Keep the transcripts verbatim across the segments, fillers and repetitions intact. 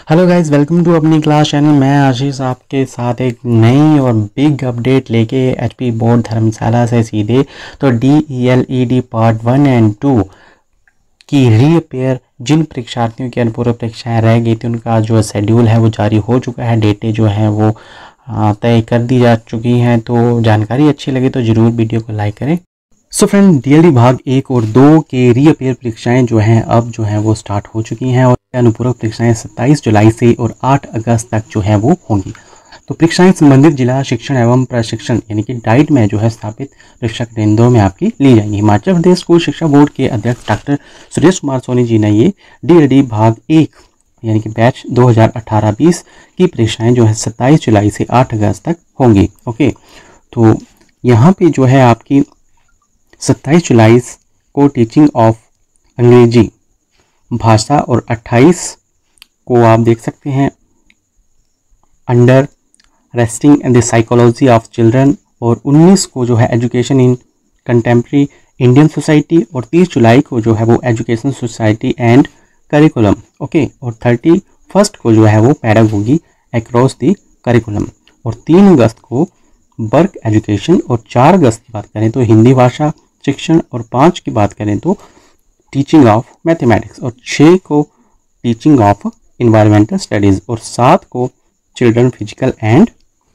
Hello guys, welcome to अपनी class channel. मैं आशीष आपके साथ एक नई और बिग अपडेट लेके एचपी बोर्ड धर्मशाला से सीधे तो D E L E D part one and two की रीअपेयर जिन परीक्षार्थियों की अनुपूरक परीक्षाएं रह गई थी उनका जो शेड्यूल है वो जारी हो चुका है। डेटें जो हैं वो तय कर दी जा चुकी हैं। तो जानकारी अच्छी लगे तो ज़रूर वीडियो को लाइक करें। सो फ्रेंड, डीएलडी भाग एक और दो के रीअपेयर परीक्षाएं जो हैं अब जो हैं वो स्टार्ट हो चुकी हैं और अनुपूरक परीक्षाएं सत्ताईस जुलाई से और आठ अगस्त तक जो है वो होंगी। तो परीक्षाएं संबंधित जिला शिक्षण एवं प्रशिक्षण यानी कि डाइट में जो है स्थापित परीक्षा केंद्रों में आपकी ली जाएंगी। हिमाचल प्रदेश स्कूल शिक्षा बोर्ड के अध्यक्ष डॉक्टर सुरेश कुमार सोनी जी ने ये डीएलडी भाग एक यानी कि बैच दो हज़ार अठारह बीस की परीक्षाएं जो है सत्ताईस जुलाई से आठ अगस्त तक होंगी। ओके, तो यहाँ पे जो है आपकी सत्ताईस जुलाई को टीचिंग ऑफ अंग्रेजी भाषा और अट्ठाईस को आप देख सकते हैं understanding and the psychology of children और उन्नीस को जो है education in contemporary Indian society और तीस जुलाई को जो है वो education society and curriculum. Okay, और थर्टी फर्स्ट को जो है वो पैडागोगी अक्रॉस द करिकुलम और तीन अगस्त को वर्क एजुकेशन और चार अगस्त की बात करें तो हिंदी भाषा शिक्षण और पाँच की बात करें तो टीचिंग ऑफ मैथमेटिक्स और छः को टीचिंग ऑफ इन्वायरमेंटल स्टडीज़ और सात को children physical and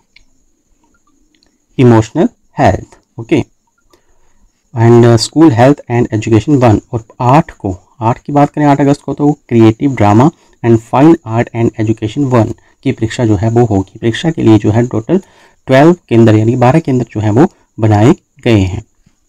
emotional health. Okay, and school health and education one और आठ को आठ की बात करें आठ अगस्त को तो creative drama and fine art and education one की परीक्षा जो है वो होगी। परीक्षा के लिए जो है टोटल ट्वेल्व केंद्र यानी बारह केंद्र जो है वो बनाए गए हैं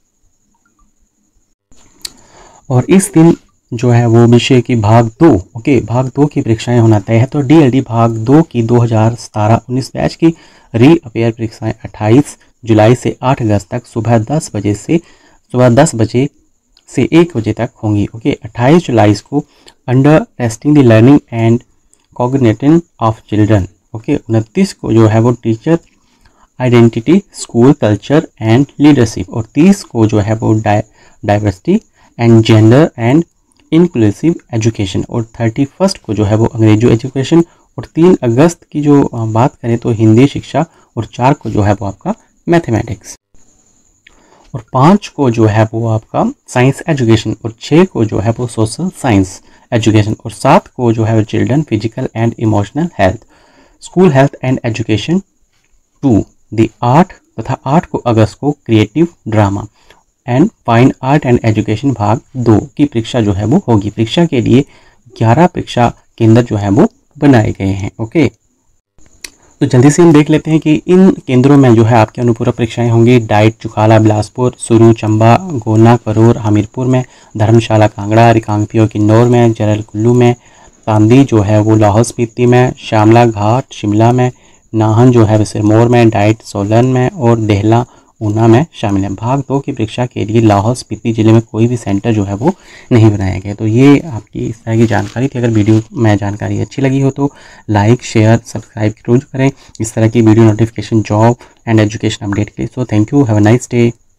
और इस दिन जो है वो विषय की भाग दो ओके भाग दो की परीक्षाएं होना तय है। तो डीएलडी भाग दो की दो हज़ार सतारह उन्नीस बैच की रीअपेयर परीक्षाएं अट्ठाईस जुलाई से आठ अगस्त तक सुबह दस बजे से सुबह दस बजे से एक बजे तक होंगी। ओके, अट्ठाईस जुलाई को understanding the learning and cognitive of children. Okay, उनतीस को जो है वो teacher identity school culture and leadership और तीस को जो है वो diversity and gender and inclusive education और थर्टी फर्स्ट को जो है वो अंग्रेजी एजुकेशन और तीन अगस्त की जो बात करें तो हिंदी शिक्षा और चार को जो है वो आपका मैथमेटिक्स और पाँच को जो है वो आपका साइंस एजुकेशन और छः को जो है वो सोशल साइंस एजुकेशन और सात को जो है वो children physical and emotional health school health and education two दी आठ तथा आठ को अगस्त को creative drama and fine art and education भाग दो की परीक्षा जो है वो होगी। परीक्षा के लिए ग्यारह परीक्षा केंद्र जो है वो बनाए गए हैं। ओके, तो जल्दी से हम देख लेते हैं कि इन केंद्रों में जो है आपकी अनुपूरक परीक्षाएं होंगी। डाइट चुकाला बिलासपुर, सुरू चंबा, गोना करोर हमीरपुर में, धर्मशाला कांगड़ा, रिकांगपियो किन्नौर में, जरल कुल्लू में, तांदी जो है वो लाहौल स्पीति में, श्यामला घाट शिमला में, नाहन जो है सिरमौर में, डाइट सोलन में और देहला ऊना में शामिल है। भाग दो की परीक्षा के लिए लाहौल स्पीति जिले में कोई भी सेंटर जो है वो नहीं बनाया गया। तो ये आपकी इस तरह की जानकारी थी। अगर वीडियो में जानकारी अच्छी लगी हो तो लाइक शेयर सब्सक्राइब जरूर करें इस तरह की video notification job and education update के लिए। So thank you, have a nice day.